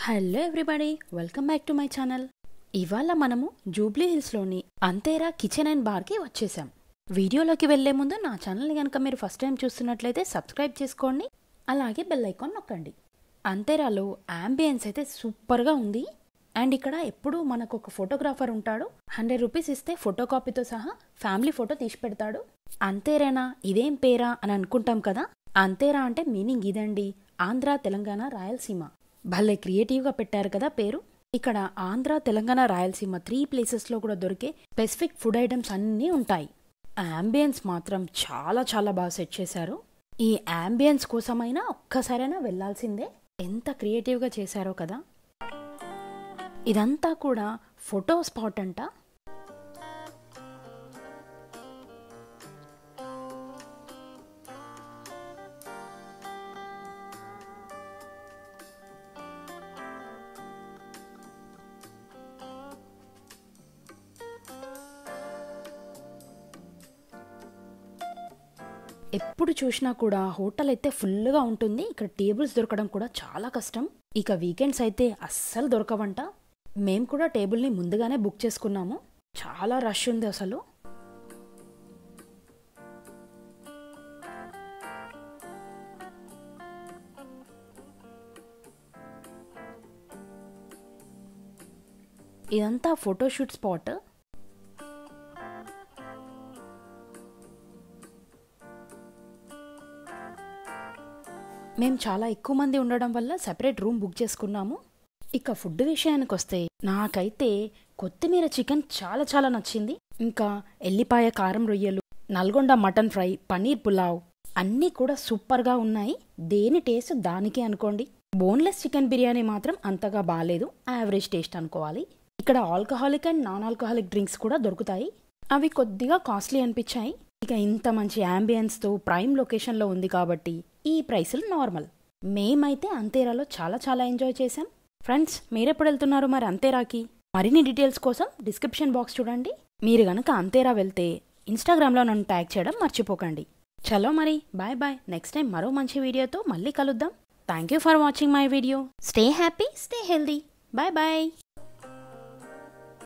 Hello everybody, welcome back to my channel. ఇవాళ మనము Jubilee హిల్స్లోని అంతేరా కిచెన్ అండ్ బార్కి వచ్చేసాం. వీడియోలోకి వెళ్లే ముందు నా ఛానల్ని కనుక మీరు ఫస్ట్ టైం చూస్తున్నట్లయితే సబ్స్క్రైబ్ చేసుకోండి, అలాగే బెల్ ఐకాన్ నొక్కండి. అంతేరాలో అంబియన్స్ అయితే సూపర్గా ఉంది. అండ్ ఇక్కడ ఎప్పుడు మనకు ఒక ఫోటోగ్రాఫర్ ఉంటాడు. 100 రూపీస్ ఇస్తే ఫోటో కాపీతో సహా ఫ్యామిలీ ఫోటో తీసి పెడతాడు. అంతేరేనా, ఇదేం పేరా అని అనుకుంటాం కదా. అంతేరా అంటే మీనింగ్ ఇదండి, ఆంధ్ర, తెలంగాణ, రాయలసీమ. భలే క్రియేటివ్గా పెట్టారు కదా పేరు. ఇక్కడ ఆంధ్ర, తెలంగాణ, రాయలసీమ 3 ప్లేసెస్లో కూడా దొరికే స్పెసిఫిక్ ఫుడ్ ఐటమ్స్ అన్నీ ఉంటాయి. అంబియన్స్ మాత్రం చాలా చాలా బాగా సెట్ చేశారు. ఈ అంబియన్స్ కోసమైనా ఒక్కసారైనా వెళ్లాల్సిందే. ఎంత క్రియేటివ్గా చేశారో కదా. ఇదంతా కూడా ఫోటో స్పాట్ అంట. ఎప్పుడు చూసినా కూడా హోటల్ అయితే ఫుల్గా ఉంటుంది. ఇక్కడ టేబుల్స్ దొరకడం కూడా చాలా కష్టం. ఇక వీకెండ్స్ అయితే అస్సలు దొరకవంట. మేము కూడా టేబుల్ని ముందుగానే బుక్ చేసుకున్నాము. చాలా రష్ ఉంది అసలు. ఇదంతా ఫోటోషూట్ స్పాట్. మేము చాలా ఎక్కువ మంది ఉండడం వల్ల సెపరేట్ రూమ్ బుక్ చేసుకున్నాము. ఇక ఫుడ్ విషయానికి వస్తే నాకైతే కొత్తిమీర చికెన్ చాలా చాలా నచ్చింది. ఇంకా ఎల్లిపాయ కారం రొయ్యలు, నల్గొండ మటన్ ఫ్రై, పన్నీర్ పులావ్ అన్నీ కూడా సూపర్గా ఉన్నాయి. దేని టేస్ట్ దానికే అనుకోండి. బోన్లెస్ చికెన్ బిర్యానీ మాత్రం అంతగా బాగాలేదు, యావరేజ్ టేస్ట్ అనుకోవాలి. ఇక్కడ alcoholic and non alcoholic drinks కూడా దొరుకుతాయి. అవి కొద్దిగా కాస్ట్లీ అనిపించాయి. ఇక ఇంత మంచి అంబియన్స్తో ప్రైమ్ లొకేషన్లో ఉంది కాబట్టి ఈ ప్రైసులు నార్మల్. మేమైతే అంతేరాలో చాలా చాలా ఎంజాయ్ చేసాం. ఫ్రెండ్స్, మీరెప్పుడు వెళ్తున్నారు మరి అంతేరాకి? మరిన్ని డీటెయిల్స్ కోసం డిస్క్రిప్షన్ బాక్స్ చూడండి. మీరు గనక అంతేరా వెళ్తే ఇన్స్టాగ్రామ్లో నన్ను ట్యాగ్ చేయడం మర్చిపోకండి. చలో మరి, బాయ్ బాయ్. నెక్స్ట్ టైం మరో మంచి వీడియోతో మళ్ళీ కలుద్దాం. Thank you for watching my video. Stay happy, stay healthy. Bye bye.